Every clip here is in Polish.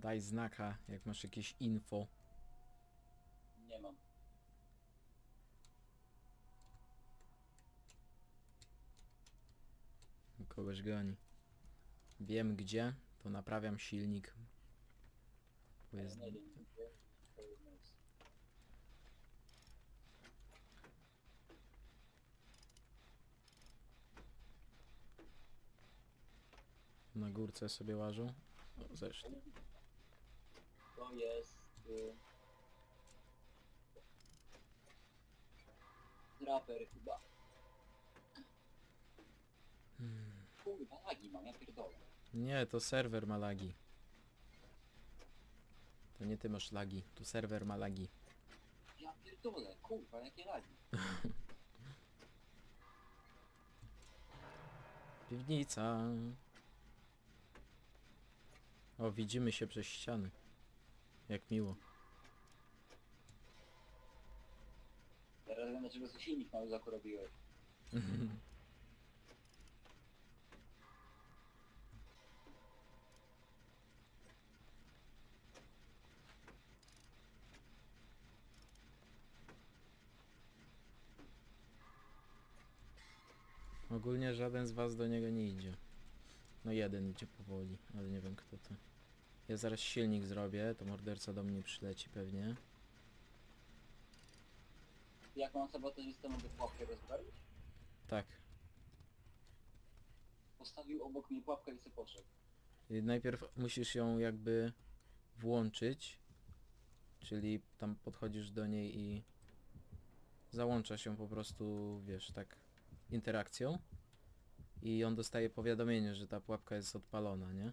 Daj znaka, jak masz jakieś info. Nie mam. Kogoś goni. Wiem gdzie, to naprawiam silnik. Bo jest... Nie wiem, gdzie to jest. Na górce sobie łażą. O, zresztą. To jest... Draper chyba. Kurwa, lagi mam, ja pierdolę. Nie, to serwer ma lagi. To nie ty masz lagi, to serwer ma lagi. Ja pierdolę, kurwa, jakie lagi. Piwnica. O, widzimy się przez ściany. Jak miło. Teraz wiem, dlaczego sobie silnik mały zakorobiłeś. Ogólnie żaden z was do niego nie idzie. No jeden idzie powoli, ale nie wiem kto to. Ja zaraz silnik zrobię, to morderca do mnie przyleci pewnie. Jak mam sabotażystę, mogę pułapkę rozbroić? Tak. Postawił obok mnie pułapkę i sobie poszedł. I najpierw musisz ją jakby włączyć. Czyli tam podchodzisz do niej i załączasz ją po prostu, wiesz, tak interakcją. I on dostaje powiadomienie, że ta pułapka jest odpalona, nie?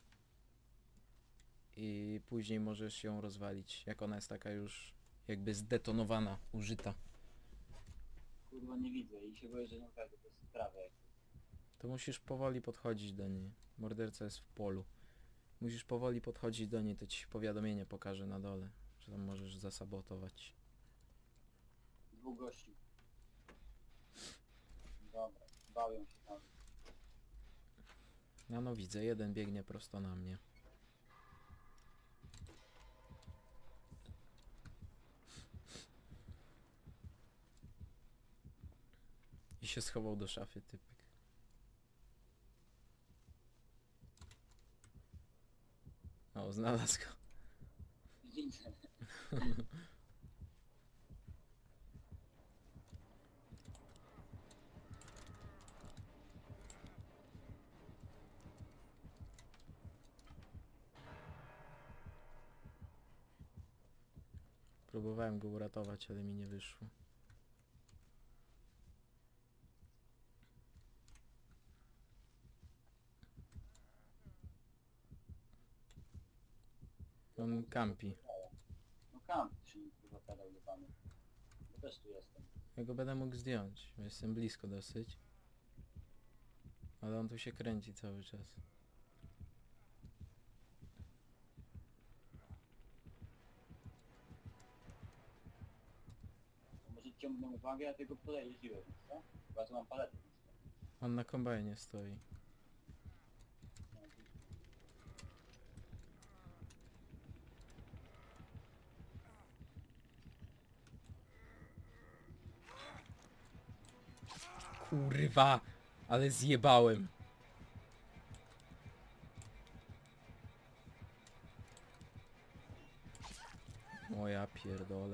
I później możesz ją rozwalić, jak ona jest taka już jakby zdetonowana, użyta. Kurwa, nie widzę i się boję, że nie okazję, to jest prawe. To musisz powoli podchodzić do niej. Morderca jest w polu. Musisz powoli podchodzić do niej, to ci powiadomienie pokaże na dole, że tam możesz zasabotować. Dwóch gości. Dobra, bawią się tam. No widzę, jeden biegnie prosto na mnie. I się schował do szafy typek. O, znalazł go. Widzę. Próbowałem go uratować, ale mi nie wyszło. On kampi. No kamp, czyli kurwa pedał do panu. Ja też tu jestem. Ja go będę mógł zdjąć, bo jestem blisko dosyć. Ale on tu się kręci cały czas. To może ciągnę uwagę, a tego poleję siłę, co? Chyba tu mam paletę. On na kombajnie stoi. Kurwa! Ale zjebałem. O ja pierdolę.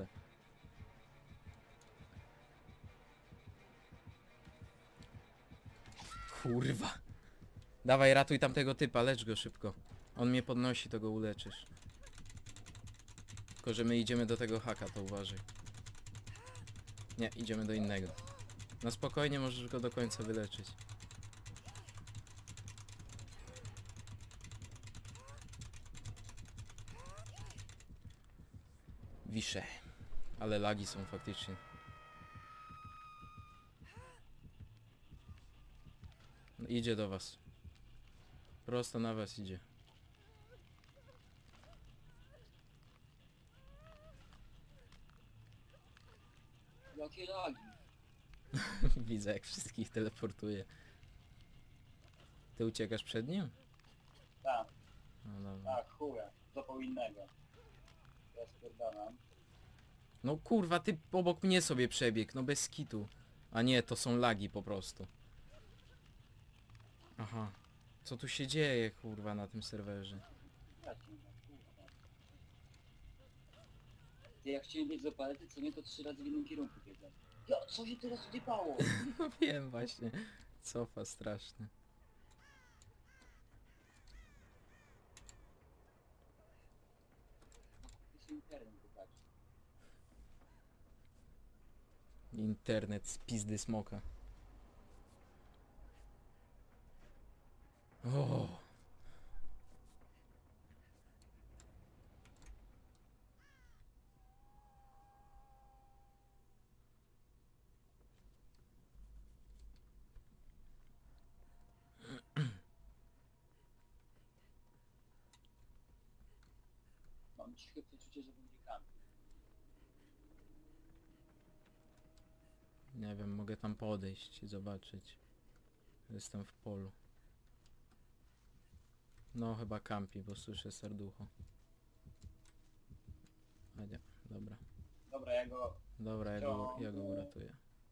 Kurwa. Dawaj, ratuj tamtego typa, lecz go szybko. On mnie podnosi, to go uleczysz. Tylko, że my idziemy do tego haka, to uważaj. Nie, idziemy do innego. No spokojnie, możesz go do końca wyleczyć. Wiszę. Ale lagi są faktycznie. No, idzie do was. Prosto na was idzie. Jakie lagi? Widzę, jak wszystkich teleportuje. Ty uciekasz przed nim? Tak, No dobra. tak, chuja. stopą innego. Ja spierdalam. No kurwa, ty obok mnie sobie przebiegł, no bez kitu. A nie, to są lagi po prostu. Aha. Co tu się dzieje, kurwa, na tym serwerze? Właśnie, no kurwa. Ty jak chciałem biec do palety, co nie to 3 razy w innym kierunku biegłem. Ja, co się teraz odjebało? No wiem właśnie. Cofa straszny. No to jest internet, wybacz. Internet z pizdy smoka. O. Mam ciche przeczucie, że będzie kamp. Nie wiem, mogę tam podejść i zobaczyć. Jestem w polu. No chyba kampi, bo słyszę serducho. A nie, dobra. Dobra, ja go... Dobra, ja go uratuję.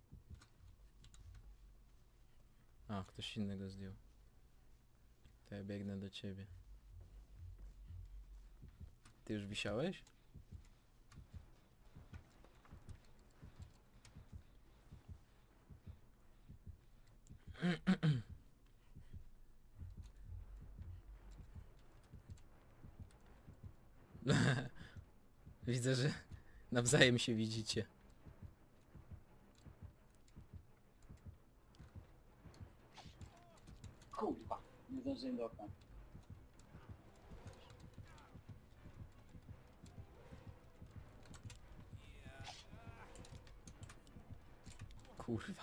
A, ktoś innego zdjął. To ja biegnę do ciebie. Ty już wisiałeś? Widzę, że nawzajem się widzicie. Kurwa, nie zdążyłem do okna. Kurwa.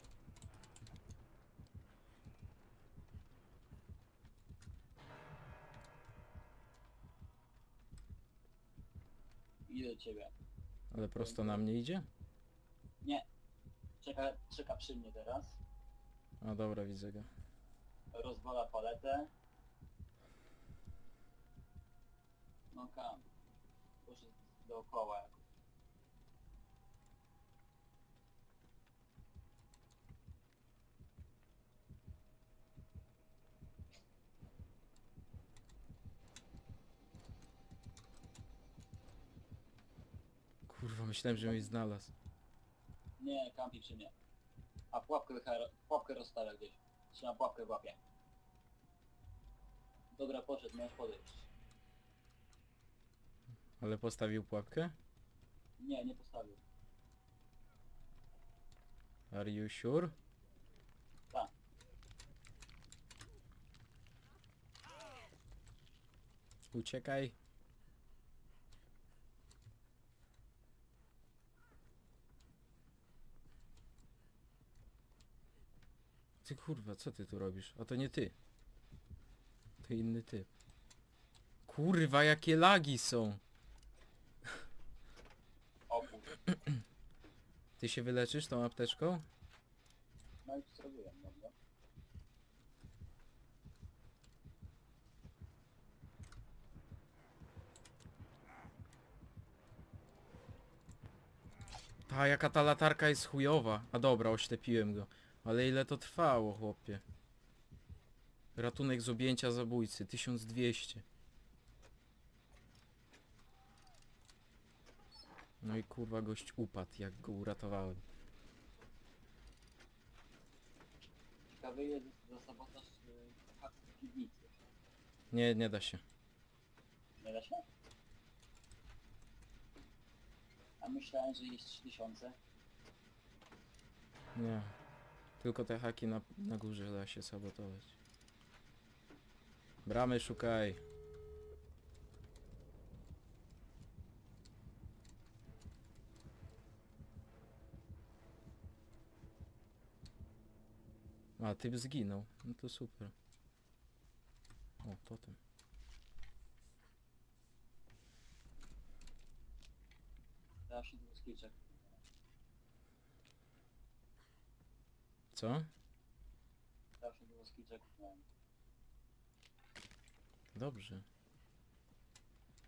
Idę do ciebie. Ale prosto na mnie idzie? Nie. Czeka przy mnie teraz. A dobra, widzę go. Rozwala paletę. No kam. Poszedł dookoła jakoś. Kurwa, myślałem, że mnie znalazł. Nie, kampi przy mnie. A pułapkę rozstawia gdzieś. Trzymam pułapkę w łapie. Dobra, poszedł, możesz podejść. Ale postawił pułapkę? Nie, nie postawił. Are you sure? Tak. Uciekaj. Ty kurwa, co ty tu robisz? A to nie ty. To inny typ. Kurwa, jakie lagi są. Opór. Ty się wyleczysz tą apteczką? No i co zrobiłem, dobra? Ta, jaka ta latarka jest chujowa. A dobra, oślepiłem go. Ale ile to trwało, chłopie? Ratunek z objęcia zabójcy. 1200. No i kurwa gość upadł, jak go uratowałem. Ciekawy jest za sabotaż haku w piwnicy. Nie, nie da się. Nie da się? A myślałem, że jest 3000. Nie. Tylko te haki na górze da się sabotować. Bramy szukaj. A, typ zginął. No to super. O, totem. Teraz się tu skiczek. Co? Teraz się tu skiczek. Dobrze.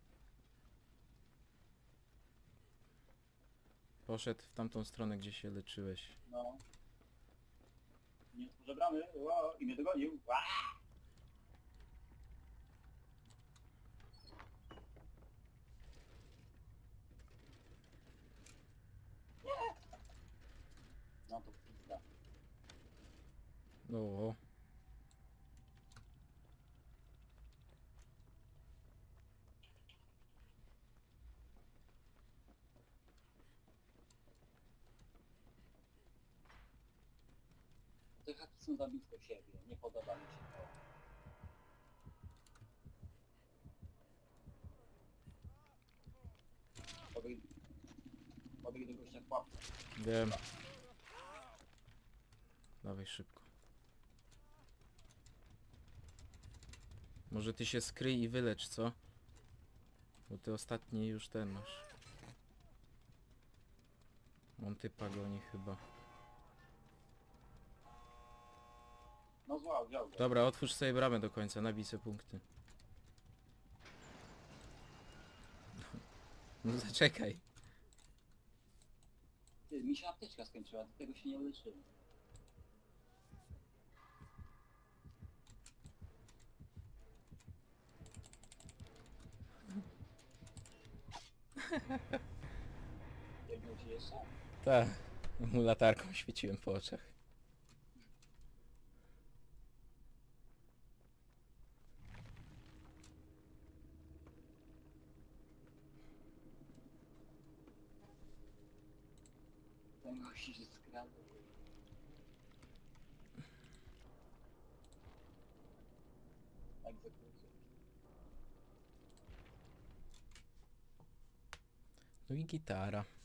Poszedł w tamtą stronę, gdzie się leczyłeś. No. Nie otworzę bramy. Ło, i mnie dogonił. Ła! No to pizda. O, Te haki są za blisko siebie. Nie podoba mi się to. Pobieg do gościa w pułapkę. wiem. Dawaj szybko. Może ty się skryj i wylecz, co? Bo ty ostatni już ten masz. On typa goni chyba. No zła, wziął go. Dobra, otwórz sobie bramę do końca, nabij sobie punkty. No zaczekaj. Ty, mi się apteczka skończyła, do tego się nie uleczyłem. Jedną ci jeszcze? Tak. Mu latarką świeciłem po oczach. Ten gości się skradł. Egzekucja. No i gitara.